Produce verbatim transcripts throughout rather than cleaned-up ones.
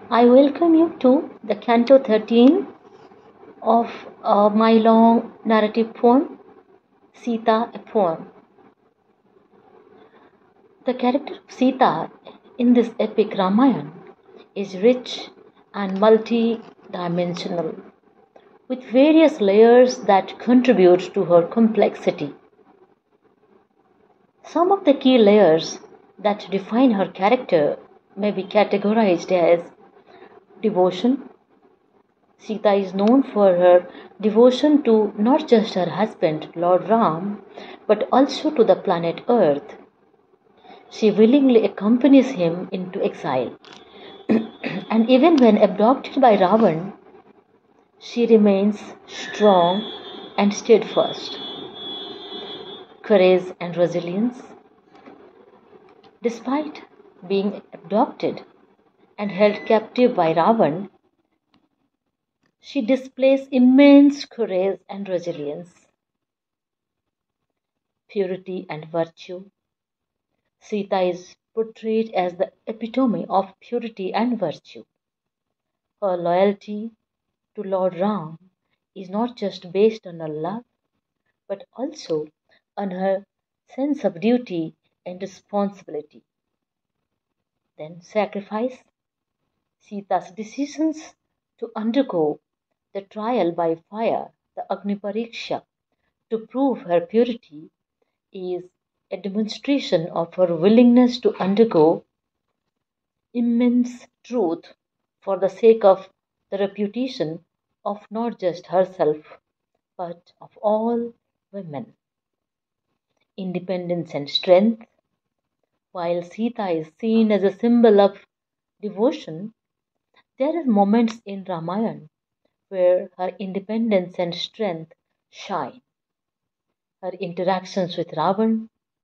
I welcome you to the Canto thirteen of uh, my long narrative poem, Sita, a Poem. The character of Sita in this epic Ramayana is rich and multi dimensional, with various layers that contribute to her complexity. Some of the key layers that define her character may be categorized as devotion. Sita is known for her devotion to not just her husband, Lord Ram, but also to the planet Earth. She willingly accompanies him into exile. And even when abducted by Ravan, she remains strong and steadfast. Courage and resilience. Despite being abducted and held captive by Ravan, she displays immense courage and resilience. Purity and virtue. Sita is portrayed as the epitome of purity and virtue. Her loyalty to Lord Ram is not just based on her love, but also on her sense of duty and responsibility. Then sacrifice. Sita's decisions to undergo the trial by fire, the Agni Pariksha, to prove her purity is a demonstration of her willingness to undergo immense truth for the sake of the reputation of not just herself but of all women. Independence and strength. While Sita is seen as a symbol of devotion, there are moments in Ramayana where her independence and strength shine. Her interactions with Ravan,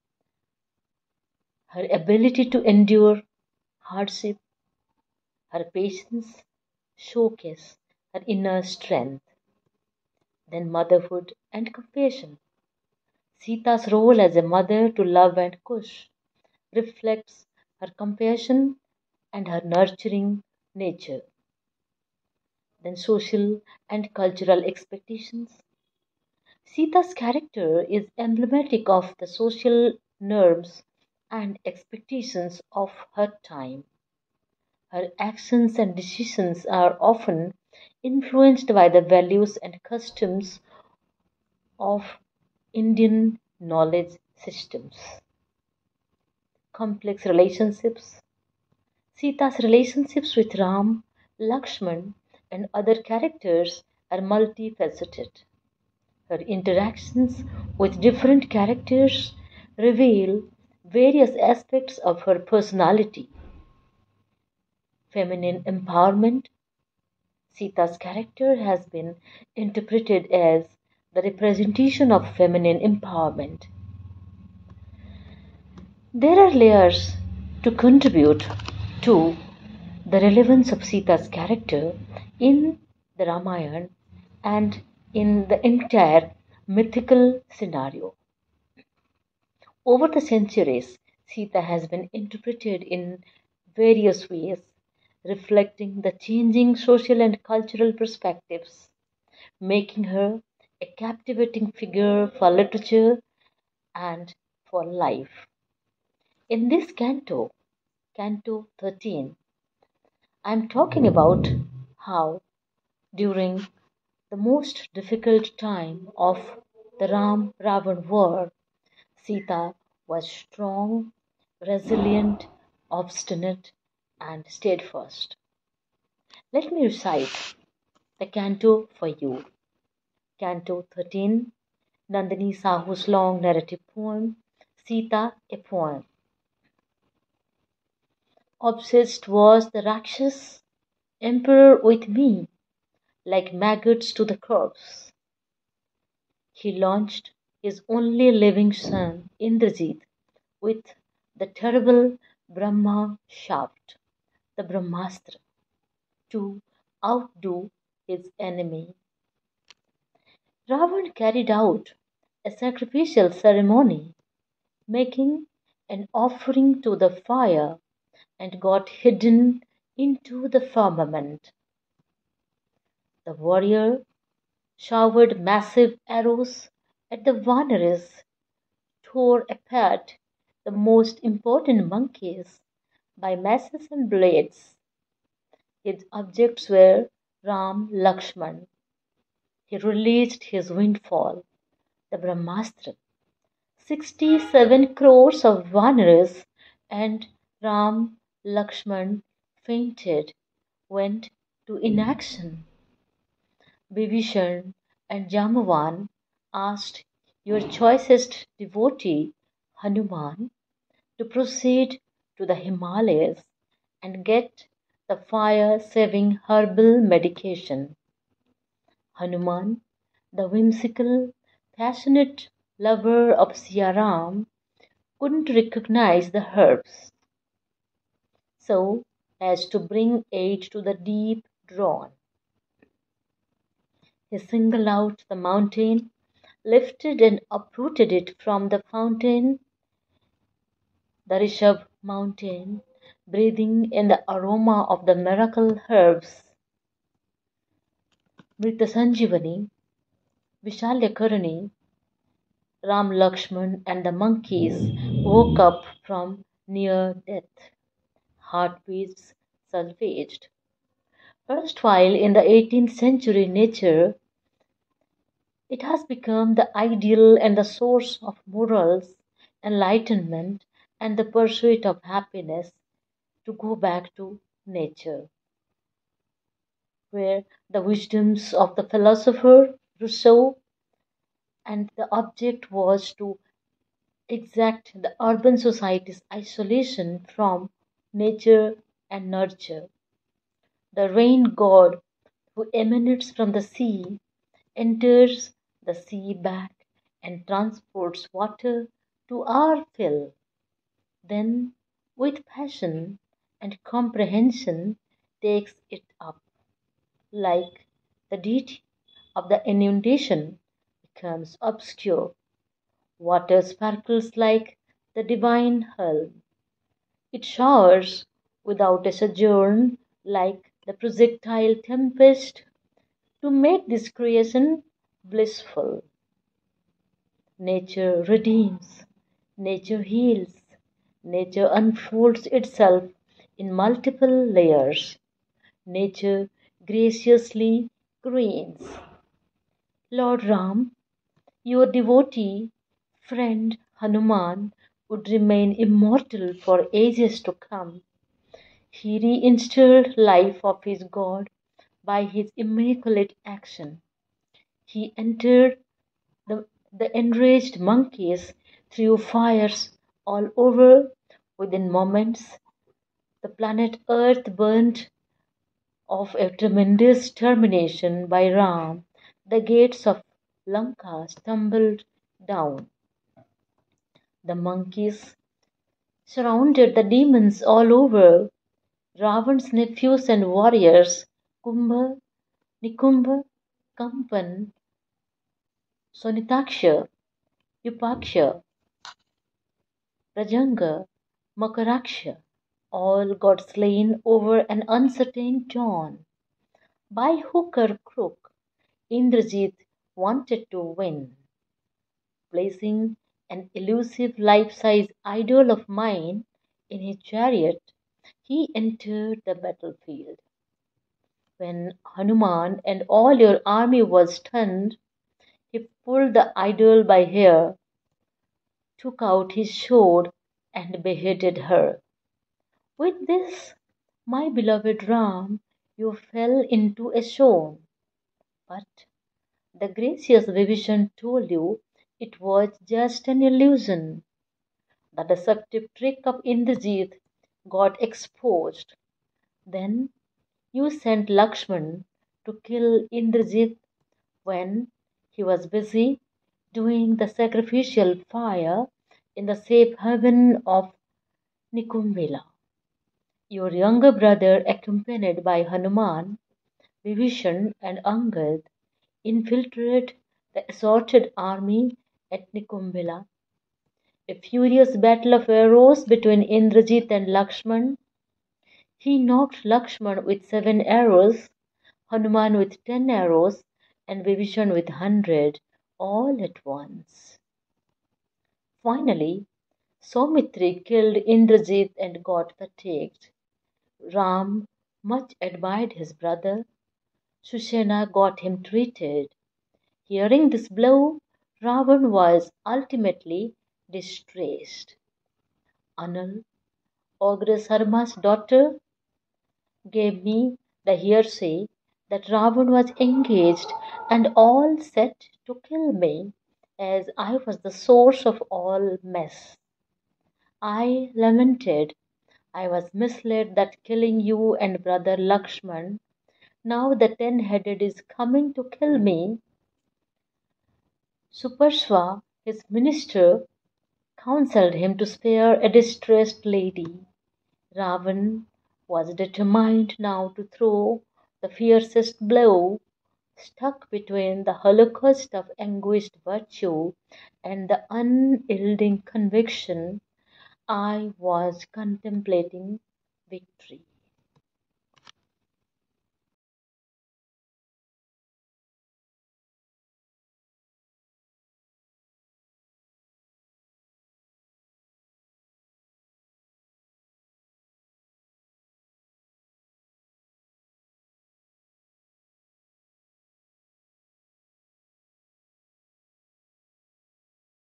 her ability to endure hardship, her patience showcase her inner strength. Then motherhood and compassion. Sita's role as a mother to Love and Kush reflects her compassion and her nurturing nature. Then social and cultural expectations. Sita's character is emblematic of the social norms and expectations of her time. Her actions and decisions are often influenced by the values and customs of Indian knowledge systems. Complex relationships. Sita's relationships with Ram, Lakshman, and other characters are multifaceted. Her interactions with different characters reveal various aspects of her personality. Feminine empowerment. Sita's character has been interpreted as the representation of feminine empowerment. There are layers to contribute to the relevance of Sita's character in the Ramayana and in the entire mythical scenario. Over the centuries, Sita has been interpreted in various ways, reflecting the changing social and cultural perspectives, making her a captivating figure for literature and for life. In this canto, Canto thirteen, I am talking about how, during the most difficult time of the Ram Ravan war, Sita was strong, resilient, obstinate, and steadfast. Let me recite the canto for you. Canto thirteen, Nandini Sahu's long narrative poem, Sita, a Poem. Obsessed was the Rakshas, emperor with me, like maggots to the corpse. He launched his only living son, Indrajit, with the terrible Brahma shaft, the Brahmastra, to outdo his enemy. Ravan carried out a sacrificial ceremony, making an offering to the fire, and got hidden into the firmament. The warrior showered massive arrows at the Vanaras, tore apart the most important monkeys by masses and blades. His objects were Ram Lakshman. He released his windfall, the Brahmastra. Sixty-seven crores of Vanaras and Ram Lakshman fainted, went to inaction. Vibhishan and Jambavan asked your choicest devotee, Hanuman, to proceed to the Himalayas and get the fire-saving herbal medication. Hanuman, the whimsical, passionate lover of Siaram, couldn't recognize the herbs, so as to bring aid to the deep drawn. He singled out the mountain, lifted and uprooted it from the fountain, the Rishabh mountain, breathing in the aroma of the miracle herbs. Mrita Sanjivani, Vishalyakarani, Ram Lakshman and the monkeys woke up from near death, heartbeats salvaged. Erstwhile in the eighteenth century nature, it has become the ideal and the source of morals, enlightenment, and the pursuit of happiness to go back to nature, where the wisdoms of the philosopher Rousseau and the object was to exact the urban society's isolation from nature and nurture. The rain god who emanates from the sea enters the sea back and transports water to our fill. Then, with passion and comprehension, takes it up, like the deity of the inundation becomes obscure. Water sparkles like the divine helm. It showers without a sojourn like the projectile tempest to make this creation blissful. Nature redeems, nature heals, nature unfolds itself in multiple layers. Nature graciously greens. Lord Ram, your devotee, friend Hanuman, would remain immortal for ages to come. He reinstilled life of his God by his immaculate action. He entered the, the enraged monkeys, threw fires all over. Within moments, the planet Earth burnt of a tremendous termination by Ram. The gates of Lanka stumbled down. The monkeys surrounded the demons all over. Ravan's nephews and warriors, Kumbha, Nikumbha, Kampan, Sonitaksha, Upaksha, Rajanga, Makaraksha, all got slain over an uncertain dawn. By hook or crook, Indrajit wanted to win. Placing an elusive life-size idol of mine in his chariot, he entered the battlefield. When Hanuman and all your army was stunned, he pulled the idol by hair, took out his sword, and beheaded her. With this, my beloved Ram, you fell into a swoon. But the gracious Vibhishan told you it was just an illusion. The deceptive trick of Indrajit got exposed. Then you sent Lakshman to kill Indrajit when he was busy doing the sacrificial fire in the safe haven of Nikumbela. Your younger brother, accompanied by Hanuman, Vibhishan, and Angad, infiltrated the assorted army at Nikumbela. A furious battle of arrows between Indrajit and Lakshman. He knocked Lakshman with seven arrows, Hanuman with ten arrows, and Vibhishan with hundred, all at once. Finally, Saumitri killed Indrajit and got fatigued. Ram much admired his brother. Sushena got him treated. Hearing this blow, Ravan was ultimately distressed. Anal, Ogress Harma's daughter, gave me the hearsay that Ravan was engaged and all set to kill me, as I was the source of all mess. I lamented. I was misled that killing you and brother Lakshman. Now the ten-headed is coming to kill me. Suparshva, his minister, counselled him to spare a distressed lady. Ravan was determined now to throw the fiercest blow, stuck between the holocaust of anguished virtue and the unyielding conviction I was contemplating victory.